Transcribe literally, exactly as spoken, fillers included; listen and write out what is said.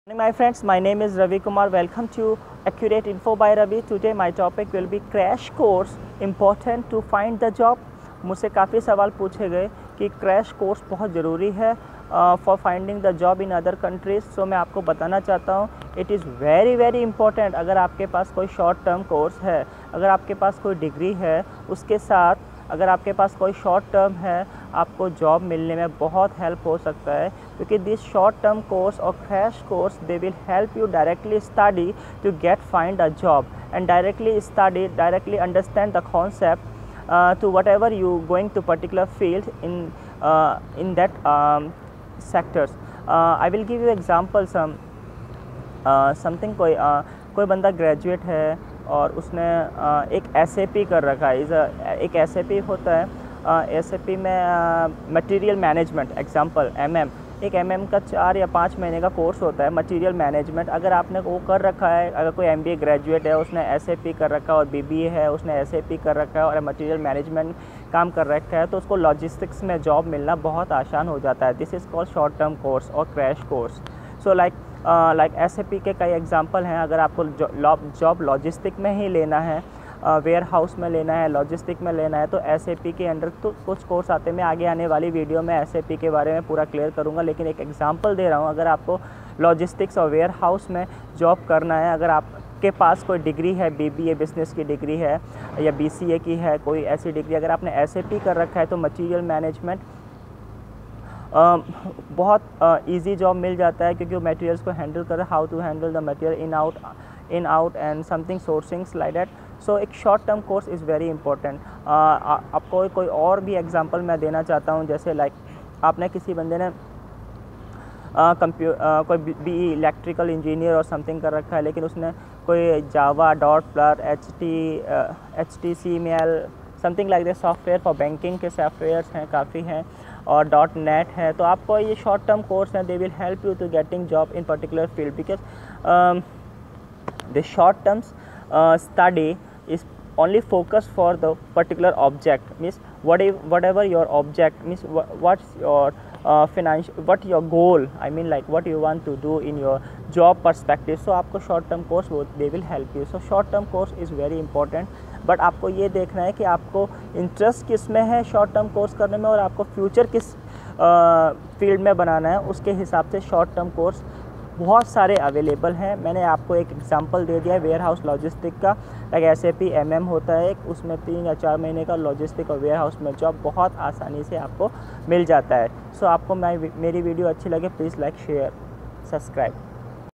My friends, my name is Ravi Kumar. Welcome to Accurate Info by Ravi. Today my topic will be crash course important to find the job. मुझसे काफ़ी सवाल पूछे गए कि crash course बहुत ज़रूरी है for finding the job in other countries. So मैं आपको बताना चाहता हूँ it is very very important. अगर आपके पास कोई शॉर्ट टर्म कोर्स है, अगर आपके पास कोई डिग्री है, उसके साथ अगर आपके पास कोई शॉर्ट टर्म है, आपको जॉब मिलने में बहुत हेल्प हो सकता है, क्योंकि दिस शॉर्ट टर्म कोर्स और crash course they will help you directly study to get find a job and directly study directly understand the concept to whatever you going to particular field in uh, in that um, sectors. uh, I will give you example some uh, something कोई uh, कोई बंदा graduate है और उसने uh, एक S A P कर रखा है। इस एक एस ए पी होता है, एस ए पी में material management example M M एक एम एम का चार या पाँच महीने का कोर्स होता है मटेरियल मैनेजमेंट। अगर आपने वो कर रखा है, अगर कोई एम बी ए ग्रेजुएट है उसने एस ए पी कर रखा है और बी बी ए है उसने एस ए पी कर रखा है और मटेरियल मैनेजमेंट काम कर रखा है, तो उसको लॉजिस्टिक्स में जॉब मिलना बहुत आसान हो जाता है। This is called short term course और crash course. So like like S A P के कई एग्जांपल हैं। अगर आपको जॉब लॉजिस्टिक में ही लेना है, वेयर uh, हाउस में लेना है, लॉजिस्टिक में लेना है, तो एस ए पी के अंडर तो कुछ कोर्स आते हैं। मैं आगे आने वाली वीडियो में एस ए पी के बारे में पूरा क्लियर करूंगा, लेकिन एक एग्जांपल दे रहा हूं। अगर आपको लॉजिस्टिक्स और वेयर हाउस में जॉब करना है, अगर आपके पास कोई डिग्री है, बी बी ए बिजनेस की डिग्री है या बी सी ए की है, कोई ऐसी डिग्री अगर आपने एस ए पी कर रखा है, तो मटीरियल मैनेजमेंट Uh, बहुत इजी uh, जॉब मिल जाता है, क्योंकि वो मटेरियल्स को हैंडल कर how to handle the material in out in out and something sourcings like that. So एक short term course is very important. आपको कोई और भी एग्जांपल मैं देना चाहता हूँ, जैसे लाइक like, आपने किसी बंदे ने कंप्यू uh, uh, कोई बी इलेक्ट्रिकल इंजीनियर और समथिंग कर रखा है, लेकिन उसने कोई Java dot plus H T H T C M L something like that software for banking के सॉफ्टवेयर्स हैं, काफ़ी हैं, और डॉट नेट है। तो आपको ये शॉर्ट टर्म कोर्स हैं, they will help you to getting job in particular field, because the short terms study is only focus for the particular object, means what if whatever your object means what, what's your uh, financial what your goal, I mean like what you want to do in your job perspective. So आपको short term course वो they will help you. So short term course is very important, but आपको ये देखना है कि आपको interest किस में है शॉर्ट टर्म कोर्स करने में, और आपको फ्यूचर किस फील्ड uh, में बनाना है, उसके हिसाब से शॉर्ट टर्म कोर्स बहुत सारे अवेलेबल हैं। मैंने आपको एक एग्जांपल दे दिया है वेयर हाउस लॉजिस्टिक का, like S A P M M होता है एक, उसमें तीन या चार महीने का लॉजिस्टिक और वेयर हाउस में जॉब बहुत आसानी से आपको मिल जाता है। सो आपको मैं मेरी वीडियो अच्छी लगे प्लीज़ लाइक शेयर सब्सक्राइब।